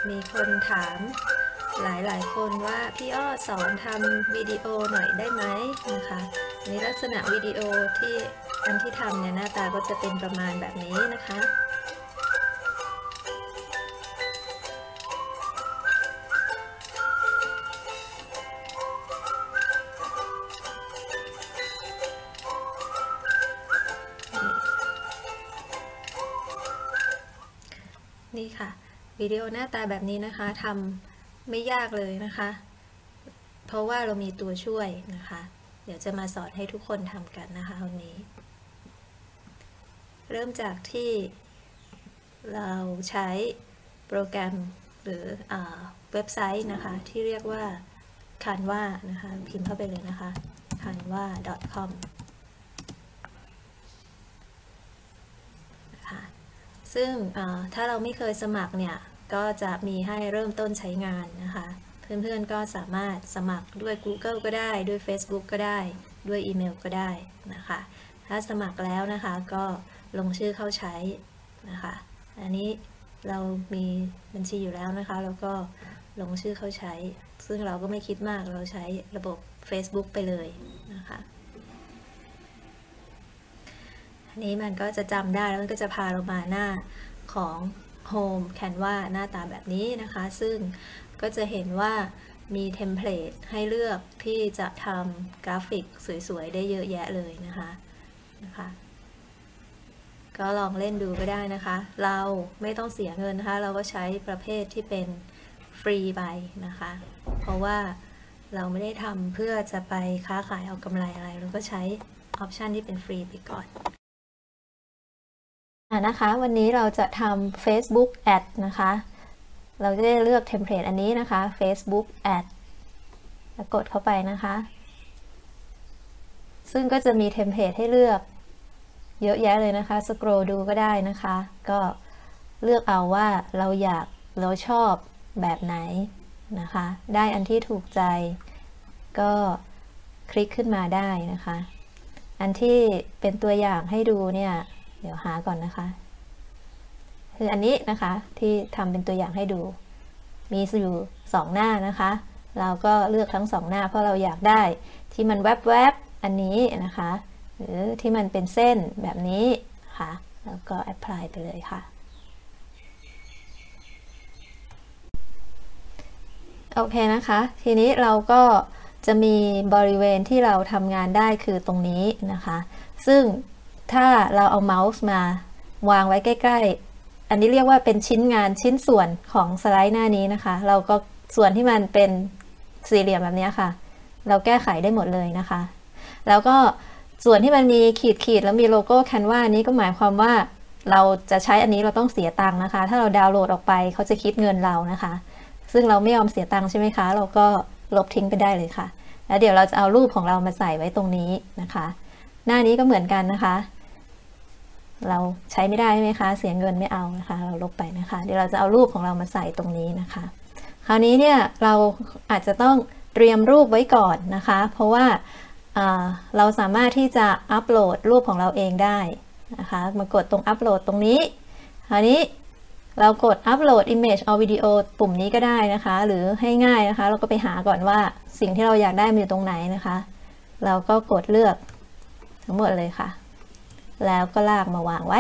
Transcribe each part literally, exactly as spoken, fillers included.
มีคนถามหลายๆคนว่าพี่อ้อสอนทำวิดีโอหน่อยได้ไหมนะคะในลักษณะวิดีโอที่อันที่ทำเนี่ยหน้าตาก็จะเป็นประมาณแบบนี้นะคะนี่ค่ะวิดีโอหน้าตาแบบนี้นะคะทำไม่ยากเลยนะคะเพราะว่าเรามีตัวช่วยนะคะเดี๋ยวจะมาสอนให้ทุกคนทำกันนะคะวันนี้เริ่มจากที่เราใช้โปรแกรมหรือเว็บไซต์นะคะที่เรียกว่า Canva นะคะพิมพ์เข้าไปเลยนะคะ คันวา ดอท คอม นะคะซึ่งถ้าเราไม่เคยสมัครเนี่ยก็จะมีให้เริ่มต้นใช้งานนะคะเพื่อนๆก็สามารถสมัครด้วย Google ก็ได้ด้วย Facebook ก็ได้ด้วยอีเมลก็ได้นะคะถ้าสมัครแล้วนะคะก็ลงชื่อเข้าใช้นะคะอันนี้เรามีบัญชีอยู่แล้วนะคะแล้วก็ลงชื่อเข้าใช้ซึ่งเราก็ไม่คิดมากเราใช้ระบบ Facebook ไปเลยนะคะอันนี้มันก็จะจำได้แล้วมันก็จะพาเรามาหน้าของ Home Canva หน้าตาแบบนี้นะคะซึ่งก็จะเห็นว่ามีเทมเพลตให้เลือกที่จะทำกราฟิกสวยๆได้เยอะแยะเลยนะคะนะคะก็ลองเล่นดูก็ได้นะคะเราไม่ต้องเสียเงินนะคะเราก็ใช้ประเภทที่เป็นฟรีไปนะคะเพราะว่าเราไม่ได้ทำเพื่อจะไปค้าขายเอากำไรอะไรเราก็ใช้ออปชันที่เป็นฟรีไปก่อนอ่ะนะคะวันนี้เราจะทำ Facebook Ad นะคะเราจะได้เลือกเทมเพลตอันนี้นะคะ Facebook Ad แล้วกดเข้าไปนะคะซึ่งก็จะมีเทมเพลตให้เลือกเยอะแยะเลยนะคะสครอลดูก็ได้นะคะก็เลือกเอาว่าเราอยากเราชอบแบบไหนนะคะได้อันที่ถูกใจก็คลิกขึ้นมาได้นะคะอันที่เป็นตัวอย่างให้ดูเนี่ยเดี๋ยวหาก่อนนะคะคืออันนี้นะคะที่ทำเป็นตัวอย่างให้ดูมีอยู่สองหน้านะคะเราก็เลือกทั้งสองหน้าเพราะเราอยากได้ที่มันแวบๆอันนี้นะคะหรือที่มันเป็นเส้นแบบนี้ค่ะแล้วก็แอพพลายไปเลยค่ะโอเคนะคะทีนี้เราก็จะมีบริเวณที่เราทำงานได้คือตรงนี้นะคะซึ่งถ้าเราเอาเมาส์มาวางไว้ใกล้ๆอันนี้เรียกว่าเป็นชิ้นงานชิ้นส่วนของสไลด์หน้านี้นะคะเราก็ส่วนที่มันเป็นสี่เหลี่ยมแบบนี้ค่ะเราแก้ไขได้หมดเลยนะคะแล้วก็ส่วนที่มันมีขีดขีดแล้วมีโลโก้ Canva นี้ก็หมายความว่าเราจะใช้อันนี้เราต้องเสียตังค์นะคะถ้าเราดาวน์โหลดออกไปเขาจะคิดเงินเรานะคะซึ่งเราไม่ยอมเสียตังค์ใช่ไหมคะเราก็ลบทิ้งไปได้เลยค่ะแล้วเดี๋ยวเราจะเอารูปของเรามาใส่ไว้ตรงนี้นะคะหน้านี้ก็เหมือนกันนะคะเราใช้ไม่ได้ใช่ไหมคะเสียเงินไม่เอานะคะเราลบไปนะคะเดี๋ยวเราจะเอารูปของเรามาใส่ตรงนี้นะคะคราวนี้เนี่ยเราอาจจะต้องเตรียมรูปไว้ก่อนนะคะเพราะว่าเราสามารถที่จะอัปโหลดรูปของเราเองได้นะคะมากดตรงอัปโหลดตรงนี้คราวนี้เรากด Upload Image or Video ปุ่มนี้ก็ได้นะคะหรือให้ง่ายนะคะเราก็ไปหาก่อนว่าสิ่งที่เราอยากได้มันอยู่ตรงไหนนะคะเราก็กดเลือกทั้งหมดเลยค่ะแล้วก็ลากมาวางไว้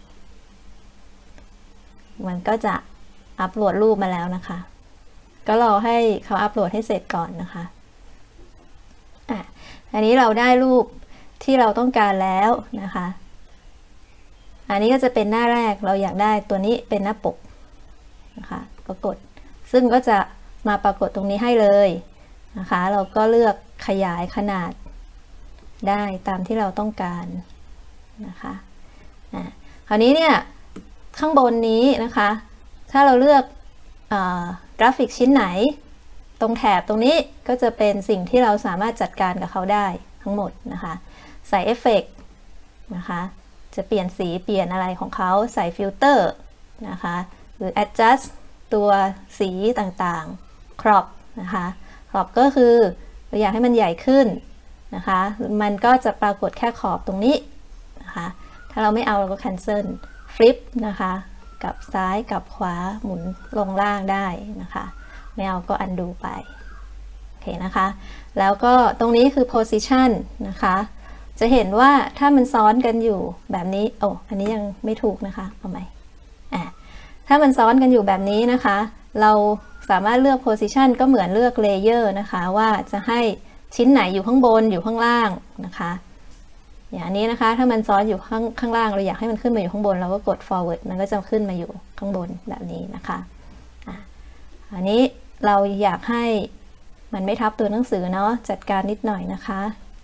มันก็จะอัปโหลดรูปมาแล้วนะคะก็รอให้เขาอัปโหลดให้เสร็จก่อนนะคะอ่ะอันนี้เราได้รูปที่เราต้องการแล้วนะคะอันนี้ก็จะเป็นหน้าแรกเราอยากได้ตัวนี้เป็นหน้าปกนะคะก็กดซึ่งก็จะมาปรากฏตรงนี้ให้เลยนะคะเราก็เลือกขยายขนาดได้ตามที่เราต้องการนะคะอ่ะคราวนี้เนี่ยข้างบนนี้นะคะถ้าเราเลือกกราฟิกชิ้นไหนตรงแถบตรงนี้ก็จะเป็นสิ่งที่เราสามารถจัดการกับเขาได้ทั้งหมดนะคะใส่เอฟเฟกต์นะคะจะเปลี่ยนสีเปลี่ยนอะไรของเขาใส่ฟิลเตอร์นะคะหรือ adjust ตัวสีต่างๆ crop นะคะ crop ก็คือเราอยากให้มันใหญ่ขึ้นนะคะมันก็จะปรากฏแค่ขอบตรงนี้นะคะถ้าเราไม่เอาเราก็ cancel flip นะคะกลับซ้ายกลับขวาหมุนลงล่างได้นะคะไม่เอาก็อันดูไปโอเคนะคะแล้วก็ตรงนี้คือ position นะคะจะเห็นว่าถ้ามันซ้อนกันอยู่แบบนี้โอ้อันนี้ยังไม่ถูกนะคะเอาใหม่อ่ะถ้ามันซ้อนกันอยู่แบบนี้นะคะเราสามารถเลือก position ก็เหมือนเลือก layer นะคะว่าจะให้ชิ้นไหนอยู่ข้างบนอยู่ข้างล่างนะคะอย่างนี้นะคะถ้ามันซ้อนอยู่ข้างข้างล่างเราอยากให้มันขึ้นมาอยู่ข้างบนเราก็กด forward มันก็จะขึ้นมาอยู่ข้างบนแบบนี้นะคะอ่ะอันนี้เราอยากให้มันไม่ทับตัวหนังสือเนาะจัดการนิดหน่อยนะคะ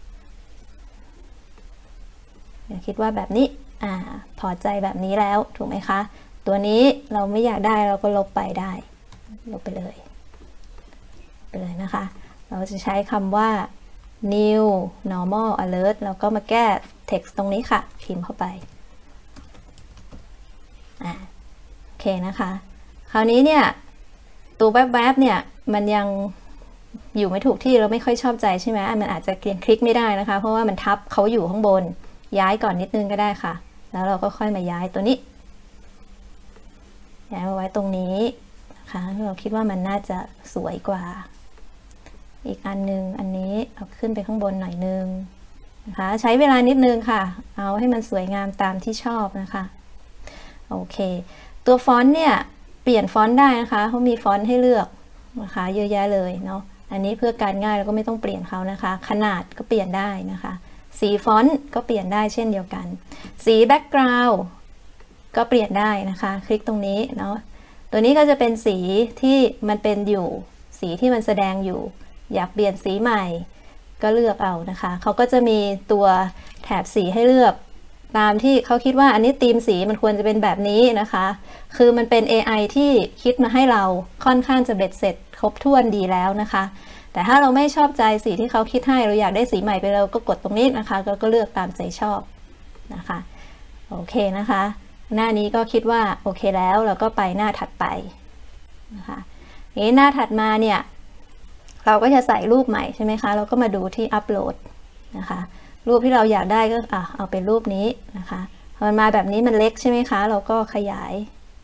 อย่าคิดว่าแบบนี้อ่าพอใจแบบนี้แล้วถูกไหมคะตัวนี้เราไม่อยากได้เราก็ลบไปได้ลบไปเลยไปเลยนะคะเราจะใช้คำว่า new normal alert แล้วก็มาแก้ text ตรงนี้ค่ะพิมพ์เข้าไปอ่าโอเคนะคะคราวนี้เนี่ยตัวแวบๆเนี่ยมันยังอยู่ไม่ถูกที่เราไม่ค่อยชอบใจใช่ไหมมันอาจจะเกลียนคลิกไม่ได้นะคะเพราะว่ามันทับเขาอยู่ข้างบนย้ายก่อนนิดนึงก็ได้ค่ะแล้วเราก็ค่อยมาย้ายตัวนี้ย้ายมาไว้ตรงนี้นะคะเราคิดว่ามันน่าจะสวยกว่าอีกอันนึงอันนี้เอาขึ้นไปข้างบนหน่อยนึงนะคะใช้เวลานิดนึงค่ะเอาให้มันสวยงามตามที่ชอบนะคะโอเคตัวฟอนต์เนี่ยเปลี่ยนฟอนต์ได้นะคะเขามีฟอนต์ให้เลือกนะคะเยอะแยะเลยเนาะอันนี้เพื่อการง่ายเราก็ไม่ต้องเปลี่ยนเขานะคะขนาดก็เปลี่ยนได้นะคะสีฟอนต์ก็เปลี่ยนได้เช่นเดียวกันสีแบ็กกราวด์ก็เปลี่ยนได้นะคะคลิกตรงนี้เนาะตัวนี้ก็จะเป็นสีที่มันเป็นอยู่สีที่มันแสดงอยู่อยากเปลี่ยนสีใหม่ก็เลือกเอานะคะเขาก็จะมีตัวแถบสีให้เลือกตามที่เขาคิดว่าอันนี้ธีมสีมันควรจะเป็นแบบนี้นะคะคือมันเป็น เอ ไอ ที่คิดมาให้เราค่อนข้างจะเบ็ดเสร็จครบถ้วนดีแล้วนะคะแต่ถ้าเราไม่ชอบใจสีที่เขาคิดให้เราอยากได้สีใหม่ไปเราก็กดตรงนี้นะคะแล้วก็เลือกตามใจชอบนะคะโอเคนะคะหน้านี้ก็คิดว่าโอเคแล้วเราก็ไปหน้าถัดไปนะคะนี้หน้าถัดมาเนี่ยเราก็จะใส่รูปใหม่ใช่ไหมคะเราก็มาดูที่อัปโหลดนะคะรูปที่เราอยากได้ก็อ่ะเอาเป็นรูปนี้นะคะพอมันมาแบบนี้มันเล็กใช่ไหมคะเราก็ขยาย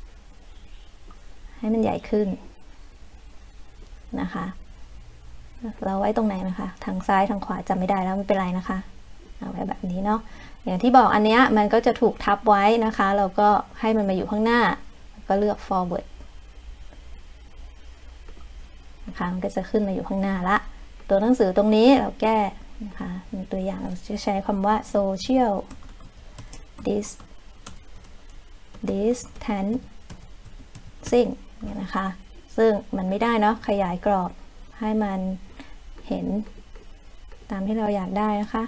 ให้มันใหญ่ขึ้นนะคะเราไว้ตรงไหนนะคะทางซ้ายทางขวาจำไม่ได้แล้วไม่เป็นไรนะคะเอาไว้แบบนี้เนาะอย่างที่บอกอันนี้มันก็จะถูกทับไว้นะคะเราก็ให้มันมาอยู่ข้างหน้าก็เลือก forward นะคะมันก็จะขึ้นมาอยู่ข้างหน้าละตัวหนังสือตรงนี้เราแก้นะคะมีตัวอย่างเราจะใช้คำว่า social dis distancing เนี่ยนะคะซึ่งมันไม่ได้เนาะขยายกรอบให้มันเห็นตามที่เราอยากได้นะคะ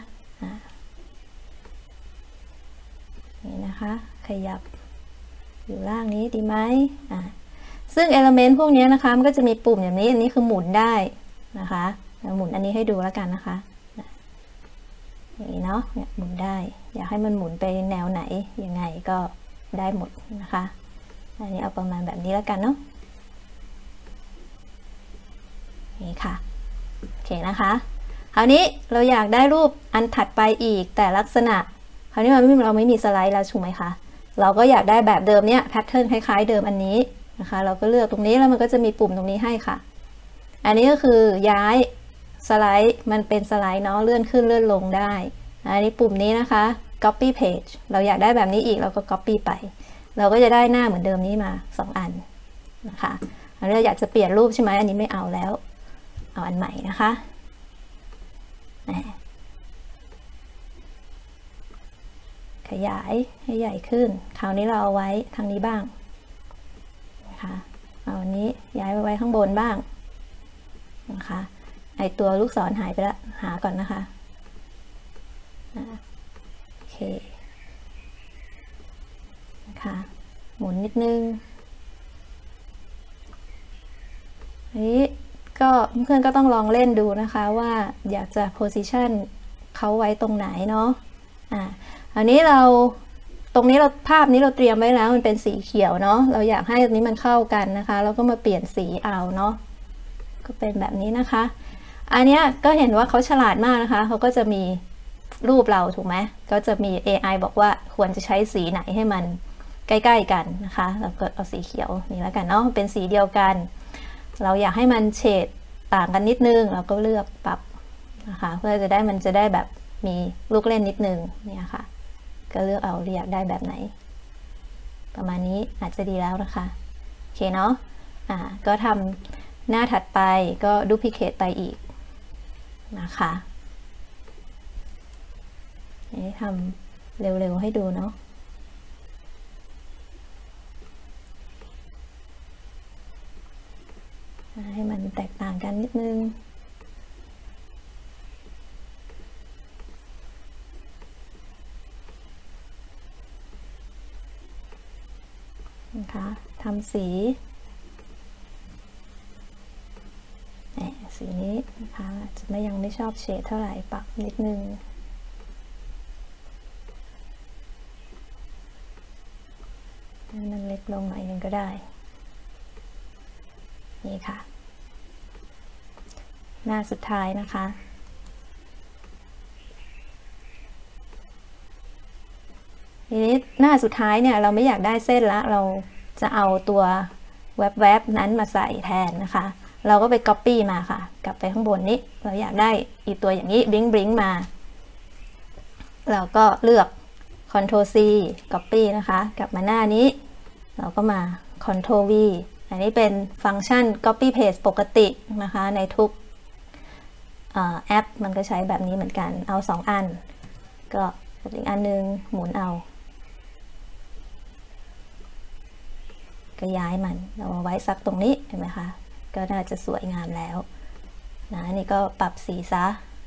นี่นะคะขยับอยู่ล่างนี้ดีไหมอ่าซึ่ง element พวกนี้นะคะมันก็จะมีปุ่มอย่างนี้อันนี้คือหมุนได้นะคะหมุนอันนี้ให้ดูแล้วกันนะคะอย่างนี้เนาะเนี่ยหมุนได้อยากให้มันหมุนไปแนวไหนยังไงก็ได้หมดนะคะอันนี้เอาประมาณแบบนี้แล้วกันเนาะนี่ค่ะโอเคนะคะคราวนี้เราอยากได้รูปอันถัดไปอีกแต่ลักษณะคราวนี้มันไม่เราไม่มีสไลด์แล้วถูกไหมคะเราก็อยากได้แบบเดิมเนี้ยแพทเทิร์นคล้ายๆเดิมอันนี้นะคะเราก็เลือกตรงนี้แล้วมันก็จะมีปุ่มตรงนี้ให้ค่ะอันนี้ก็คือย้ายสไลด์มันเป็นสไลด์เนาะเลื่อนขึ้นเลื่อนลงได้อันนี้ปุ่มนี้นะคะ copy page เราอยากได้แบบนี้อีกเราก็ copy ไปเราก็จะได้หน้าเหมือนเดิมนี้มาสองอันนะคะอันนี้เราอยากจะเปลี่ยนรูปใช่ไหมอันนี้ไม่เอาแล้วเอาอันใหม่นะคะขยายให้ใหญ่ขึ้นคราวนี้เราเอาไว้ทางนี้บ้างนะคะเอาอันนี้ย้ายไปไว้ข้างบนบ้างนะคะไอตัวลูกศรหายไปแล้วหาก่อนนะคะโอเคนะคะหมุนนิดนึงอันนี้ก็เพื่อนก็ต้องลองเล่นดูนะคะว่าอยากจะ position เขาไว้ตรงไหนเนาะอ่าอันนี้เราตรงนี้เราภาพนี้เราเตรียมไว้แล้วมันเป็นสีเขียวเนาะเราอยากให้อันนี้มันเข้ากันนะคะแล้วก็มาเปลี่ยนสีเอาเนาะก็เป็นแบบนี้นะคะอันนี้ก็เห็นว่าเขาฉลาดมากนะคะเขาก็จะมีรูปเราถูกไหมก็จะมี เอ ไอ บอกว่าควรจะใช้สีไหนให้มันใกล้ๆกันนะคะเราก็เอาสีเขียวนี่แล้วกันเนาะเป็นสีเดียวกันเราอยากให้มันเฉดต่างกันนิดนึงเราก็เลือกปรับนะคะเพื่อจะได้มันจะได้แบบมีลูกเล่นนิดนึงเนี่ยค่ะก็เลือกเอาอยากได้แบบไหนประมาณนี้อาจจะดีแล้วนะคะโอเคเนาะอ่าก็ทำหน้าถัดไปก็ดูพิเคทไปอีกนะคะนี่ทำเร็วๆให้ดูเนาะให้มันแตกต่างกันนิดนึงนะคะทำสีสีนี้นะคะจะไม่ยังไม่ชอบเฉดเท่าไหร่ปรับนิดนึงให้มันเล็กลงหน่อยนึงก็ได้นี่ค่ะหน้าสุดท้ายนะคะทีนี้หน้าสุดท้ายเนี่ยเราไม่อยากได้เส้นละเราจะเอาตัวแวบๆนั้นมาใส่แทนนะคะเราก็ไป copy มาค่ะกลับไปข้างบนนี้เราอยากได้อีกตัวอย่างนี้บลิงบลิงมาเราก็เลือก control C copy นะคะกลับมาหน้านี้เราก็มา control V อันนี้เป็นฟังก์ชัน copy paste ปกตินะคะในทุกแอปมันก็ใช้แบบนี้เหมือนกันเอาสองอันก็อีกอันนึงหมุนเอาก็ย้ายมันเราไว้ซักตรงนี้เห็นไหมคะก็น่าจะสวยงามแล้วนะนี่ก็ปรับสีซะ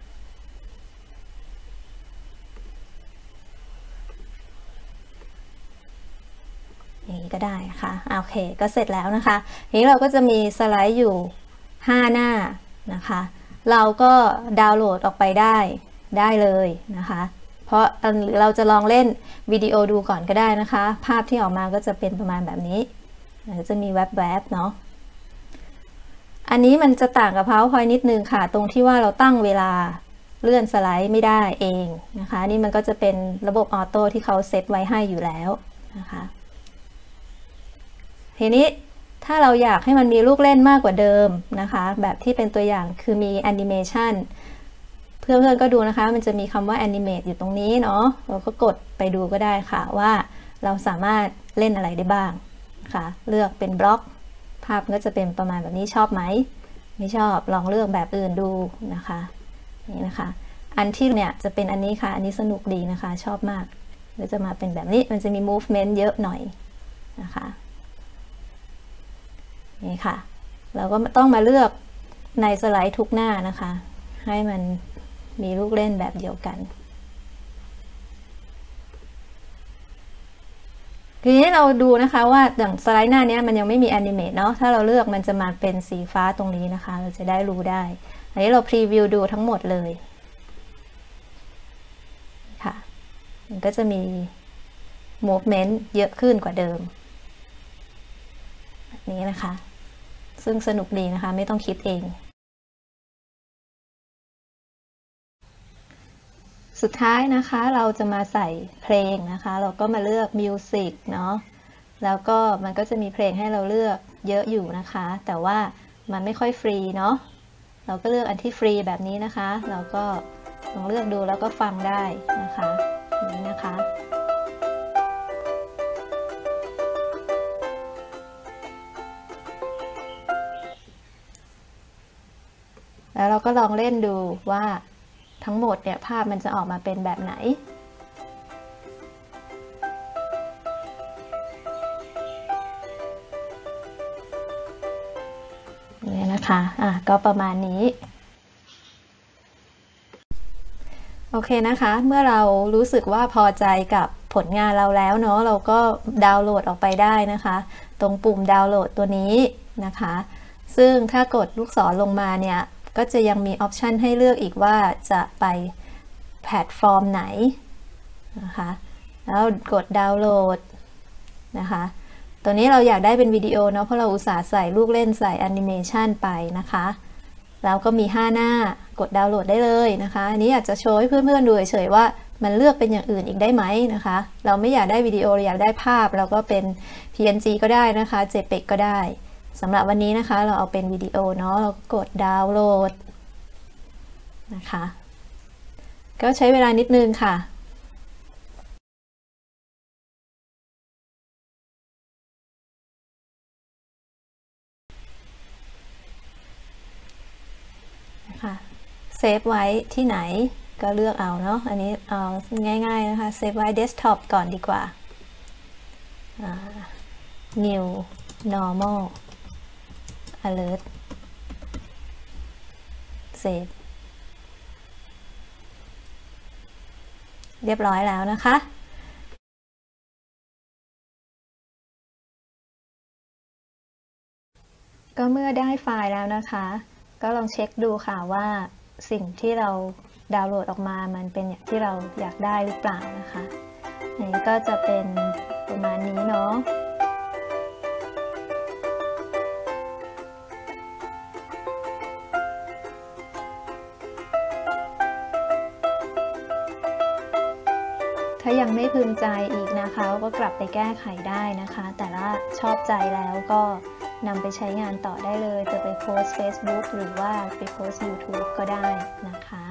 อย่างนี้ก็ได้ค่ะโอเคก็เสร็จแล้วนะคะทีนี้เราก็จะมีสไลด์อยู่ห้าหน้านะคะเราก็ดาวน์โหลดออกไปได้ได้เลยนะคะเพราะเราจะลองเล่นวิดีโอดูก่อนก็ได้นะคะภาพที่ออกมาก็จะเป็นประมาณแบบนี้จะมีแวบๆเนาะอันนี้มันจะต่างกับ PowerPoint นิดนึงค่ะตรงที่ว่าเราตั้งเวลาเลื่อนสไลด์ไม่ได้เองนะคะนี่มันก็จะเป็นระบบออโต้ที่เขาเซตไว้ให้อยู่แล้วนะคะทีนี้ถ้าเราอยากให้มันมีลูกเล่นมากกว่าเดิมนะคะแบบที่เป็นตัวอย่างคือมีแอนิเมชันเพื่อนๆก็ดูนะคะมันจะมีคำว่า Animate อยู่ตรงนี้เนาะเราก็กดไปดูก็ได้ค่ะว่าเราสามารถเล่นอะไรได้บ้างค่ะเลือกเป็นบล็อกภาพก็จะเป็นประมาณแบบนี้ชอบไหมไม่ชอบลองเลือกแบบอื่นดูนะคะนี่นะคะอันที่เนี่ยจะเป็นอันนี้ค่ะอันนี้สนุกดีนะคะชอบมากก็จะมาเป็นแบบนี้มันจะมี movement เยอะหน่อยนะคะนี่ค่ะเราก็ต้องมาเลือกในสไลด์ทุกหน้านะคะให้มันมีลูกเล่นแบบเดียวกันทีนี้เราดูนะคะว่าอย่างสไลด์หน้านี้มันยังไม่มีแอนิเมตเนาะถ้าเราเลือกมันจะมาเป็นสีฟ้าตรงนี้นะคะเราจะได้รู้ได้อันนี้เราพรีวิวดูทั้งหมดเลยค่ะมันก็จะมี movement เยอะขึ้นกว่าเดิมแบบนี้นะคะซึ่งสนุกดีนะคะไม่ต้องคิดเองสุดท้ายนะคะเราจะมาใส่เพลงนะคะเราก็มาเลือก Music เนาะแล้วก็มันก็จะมีเพลงให้เราเลือกเยอะอยู่นะคะแต่ว่ามันไม่ค่อยฟรีเนาะเราก็เลือกอันที่ฟรีแบบนี้นะคะเราก็ลองเลือกดูแล้วก็ฟังได้นะคะอย่างนี้นะคะแล้วเราก็ลองเล่นดูว่าทั้งหมดเนี่ยภาพมันจะออกมาเป็นแบบไหนนี่นะคะอ่ะก็ประมาณนี้โอเคนะคะเมื่อเรารู้สึกว่าพอใจกับผลงานเราแล้วเนาะเราก็ดาวน์โหลดออกไปได้นะคะตรงปุ่มดาวน์โหลดตัวนี้นะคะซึ่งถ้ากดลูกศรลงมาเนี่ยก็จะยังมีออปชันให้เลือกอีกว่าจะไปแพลตฟอร์มไหนนะคะแล้วกดดาวน์โหลดนะคะตัวนี้เราอยากได้เป็นวิดีโอเนาะเพราะเราอุตส่าห์ใส่ลูกเล่นใส่แอนิเมชันไปนะคะแล้วก็มีห้าหน้ากดดาวน์โหลดได้เลยนะคะอันนี้อยากจะโชว์ให้เพื่อนๆดูเฉยๆว่ามันเลือกเป็นอย่างอื่นอีกได้ไหมนะคะเราไม่อยากได้วิดีโอเราอยากได้ภาพเราก็เป็น พี เอ็น จี ก็ได้นะคะ เจเปก ก็ได้สำหรับวันนี้นะคะเราเอาเป็นวิดีโอเนาะเรากดดาวน์โหลดนะคะก็ใช้เวลานิดนึงค่ะนะคะเซฟไว้ที่ไหนก็เลือกเอาเนาะอันนี้เอาง่ายๆนะคะเซฟไว้เดสก์ท็อปก่อนดีกว่า new normal alert save เรียบร้อยแล้วนะคะก็เมื่อได้ไฟล์แล้วนะคะก็ลองเช็คดูค่ะว่าสิ่งที่เราดาวน์โหลดออกมามันเป็นอย่างที่เราอยากได้หรือเปล่านะคะอันนี้ก็จะเป็นประมาณนี้เนาะถ้ายังไม่พึงใจอีกนะคะก็กลับไปแก้ไขได้นะคะแต่ละชอบใจแล้วก็นำไปใช้งานต่อได้เลยจะไปโพสต์ Facebook หรือว่าไปโพสต์ YouTube ก็ได้นะคะ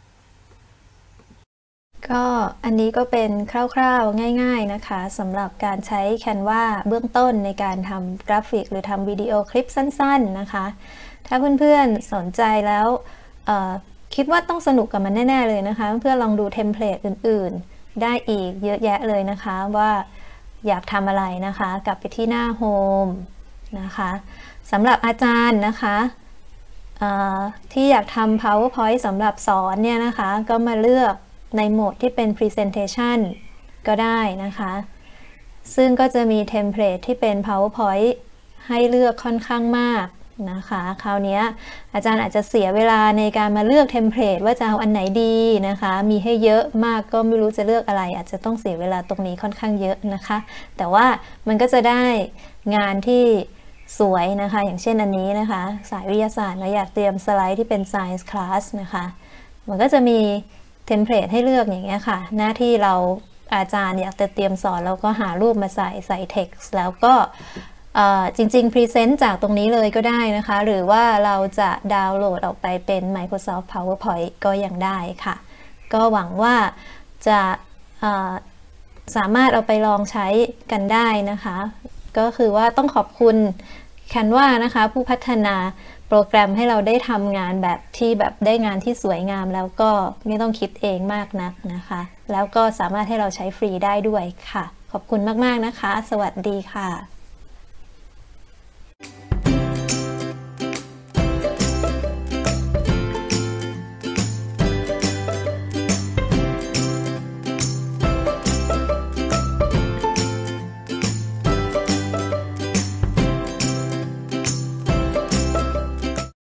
ก็อันนี้ก็เป็นคร่าวๆง่ายๆนะคะสำหรับการใช้ Canva เบื้องต้นในการทำกราฟิกหรือทำวิดีโอคลิปสั้นๆนะคะถ้าเพื่อนๆสนใจแล้วคิดว่าต้องสนุกกับมันแน่ๆเลยนะคะเพื่อนๆลองดูเทมเพลตอื่นๆได้อีกเยอะแยะเลยนะคะว่าอยากทำอะไรนะคะกลับไปที่หน้าโฮมนะคะสำหรับอาจารย์นะคะที่อยากทำ PowerPoint สำหรับสอนเนี่ยนะคะก็มาเลือกในโหมดที่เป็น Presentation ก็ได้นะคะซึ่งก็จะมีเทมเพลตที่เป็น PowerPoint ให้เลือกค่อนข้างมากนะคะคราวนี้อาจารย์อาจจะเสียเวลาในการมาเลือกเทมเพลตว่าจะเอาอันไหนดีนะคะมีให้เยอะมากก็ไม่รู้จะเลือกอะไรอาจจะต้องเสียเวลาตรงนี้ค่อนข้างเยอะนะคะแต่ว่ามันก็จะได้งานที่สวยนะคะอย่างเช่นอันนี้นะคะสายวิทยาศาสตร์เราอยากเตรียมสไลด์ที่เป็น Science Class นะคะมันก็จะมีเทมเพลตให้เลือกอย่างเงี้ยค่ะหน้าที่เราอาจารย์อยากจะเตรียมสอนเราก็หารูปมาใส่ใส่ text แล้วก็จริงๆ Present จากตรงนี้เลยก็ได้นะคะหรือว่าเราจะดาวน์โหลดออกไปเป็น Microsoft PowerPoint ก็ยังได้ค่ะก็หวังว่าจะสามารถเอาไปลองใช้กันได้นะคะก็คือว่าต้องขอบคุณ Canva นะคะผู้พัฒนาโปรแกรมให้เราได้ทำงานแบบที่แบบได้งานที่สวยงามแล้วก็ไม่ต้องคิดเองมากนักนะคะแล้วก็สามารถให้เราใช้ฟรีได้ด้วยค่ะขอบคุณมากๆนะคะสวัสดีค่ะ